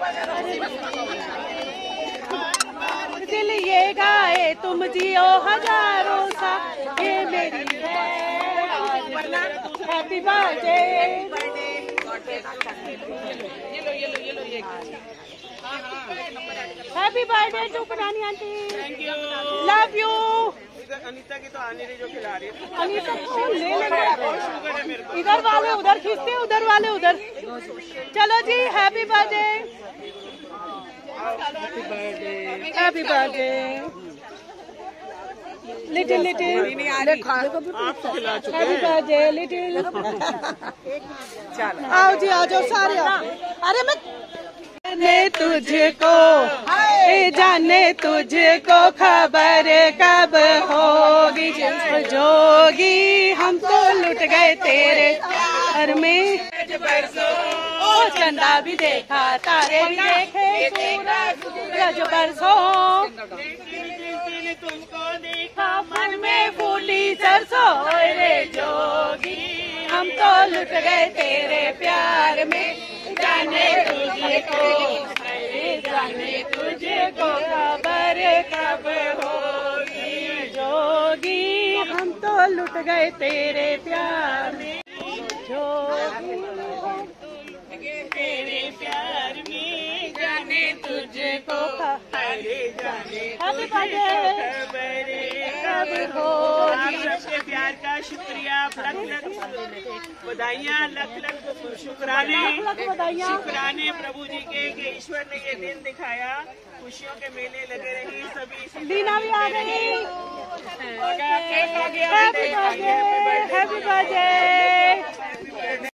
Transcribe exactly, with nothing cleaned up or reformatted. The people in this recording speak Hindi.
दिल ये गाए तुम जियो हजारों सा, ये मेरी happy birthday. Happy birthday to पुरानी आंटी, लव यू। अनीता की तो आने रही जो खिला रही है। अनीता को ले लेंगे, इधर वाले उधर खींचते, उधर वाले उधर। चलो जी, happy birthday, happy birthday little little, happy birthday little. आओ जी, आ जाओ सारे। अरे मैं जाने तुझको, जाने तुझको खबर कब होगी जोगी, हम तो लुट गए तेरे घर में। ओ चंदा भी देखा, तारे भी देखे, सूरज बरसों, तुमको देखा मन में फूली सरसों रे जोगी, हम तो लुट गए तेरे प्यार में। जाने तुझको, जाने तुझको खबर कब होगी जोगी, हम तो लुट गए तेरे प्यार में। जोगी तेरे प्यार में, जाने तुझको खबर, हैप्पी बर्थडे कब होगी। आप सबके प्यार का शुक्रिया, लख लख बधाइयाँ, लख लख शुक्राने, शुक्राने प्रभु जी के कि ईश्वर ने ये दिन दिखाया। खुशियों के मेले लगे रही, सभी लीना भी आ गई। केक आ गया।